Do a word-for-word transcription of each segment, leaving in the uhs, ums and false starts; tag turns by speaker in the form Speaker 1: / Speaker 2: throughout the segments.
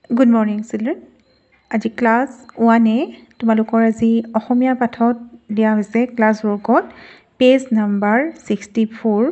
Speaker 1: Good morning, children. আজি class ওৱানে তোমালোকৰ আজি অসমীয়া পাঠত দিয়া হৈছে ক্লাছ ৱৰ্কত পেজ নাম্বাৰ ছিক্সটি ফ'ৰ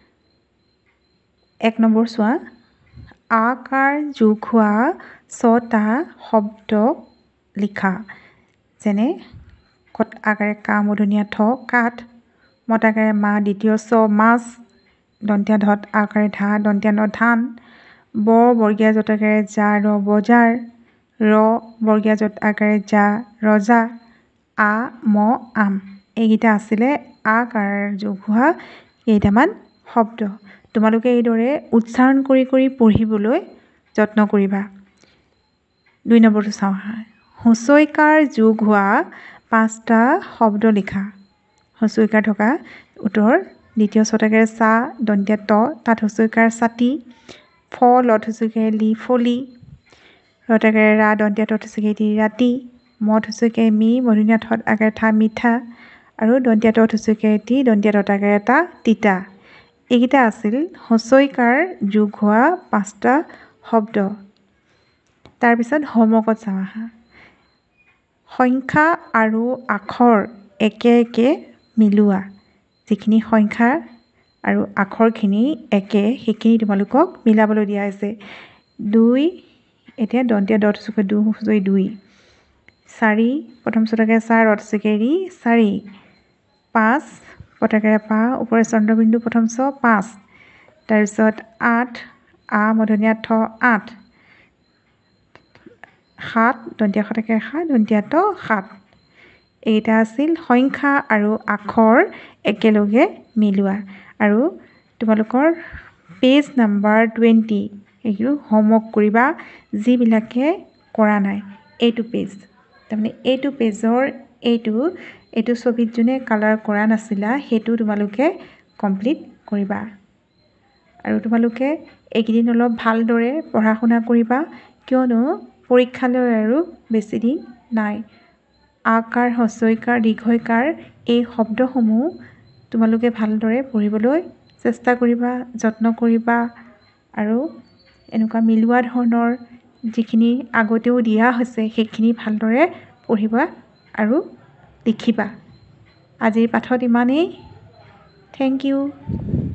Speaker 1: এক নম্বৰ চোৱা আকাৰ যোগ হোৱা ছটা শব্দ লিখা যেনে কত আকাৰে কা মধুনীয়া ঠ কাঠ মতাকাৰে মা দ্বিতীয় চ মাছ দন্তীয়া ধত আকাৰে ধা দন্তীয়া ন ধান ব বৰ্গীয়া জতকাৰে যা ৰ বজাৰ ৰ বৰ্গীয়া জত আকাৰে যা ৰজা আ ম আম এইকেইটা আছিলে আকাৰ যোগ হোৱা কেইটামান শব্দ তোমালোকে এইদৰে উচ্চাৰণ কৰি কৰি পঢ়িবলৈ যত্ন কৰিবা দুই নম্বৰটো চাওঁ হুঁচৰিকাৰ যোগ হোৱা পাঁচটা শব্দ লিখা হুঁচৰিকাৰ থকা উত্তৰ দ্বিতীয় ছটাকাৰে চা দন্তীয়া ত তাত হুঁচৰিকাৰ ছাতি ফ লত হুঁচৰিকাৰে লি ফলি ৰতাকাৰে ৰা দন্তীয়া তত হুঁচৰিকাৰে দি ৰাতি মত হুঁচৰিকাৰে মি মধুনীয়া ঠত আকাৰে থা মিঠা আৰু দন্তীয়া তত হুঁচৰিকাৰে তি দন্তীয়া তত আকাৰে তা তিতা এইকেইটা আছিল হুঁচৰিকাৰ যোগ হোৱা পাঁচটা শব্দ তাৰপিছত হোমৱৰ্কত চাওঁ আহা সংখ্যা আৰু আখৰ একে একে মিলোৱা যিখিনি সংখ্যা আৰু আখৰখিনি একে সেইখিনি তোমালোকক মিলাবলৈ দিয়া হৈছে দুই এতিয়া দন্তীয়া দত হুঁচৰিকাৰে দু হুঁচৰি দুই চাৰি প্ৰথম ছটাকাৰে চাৰ ৰত হুঁচৰিকাৰে ৰি চাৰি পাঁচ পতাকাৰে পা ওপৰে চন্দ্ৰবিন্দু প্ৰথম ছ পাঁচ তাৰপিছত আঠ আ মধুনীয়া ঠ আঠ সাত দন্তীয়া শতাকাৰে সাত দন্তীয়া ত সাত এইকেইটা আছিল সংখ্যা আৰু আখৰ একেলগে মিলোৱা আৰু তোমালোকৰ পেজ নাম্বাৰ টুৱেণ্টি এইটো হোমৱৰ্ক কৰিবা যিবিলাকে কৰা নাই এইটো পেজ তাৰমানে এইটো পেজৰ এইটো এইটো ছবিত যোনে কালাৰ কৰা নাছিলা সেইটো তোমালোকে কমপ্লিট কৰিবা আৰু তোমালোকে এইকেইদিন অলপ ভালদৰে পঢ়া শুনা কৰিবা কিয়নো পৰীক্ষালৈ আৰু বেছি দিন নাই আকাৰ হ্ৰস্বইকাৰ দীৰ্ঘইকাৰ এই শব্দসমূহ তোমালোকে ভালদৰে পঢ়িবলৈ চেষ্টা কৰিবা যত্ন কৰিবা আৰু এনেকুৱা মিলোৱা ধৰণৰ যিখিনি আগতেও দিয়া হৈছে সেইখিনি ভালদৰে পঢ়িবা আৰু লিখিবা আজিৰ পাঠত ইমানেই থেংক ইউ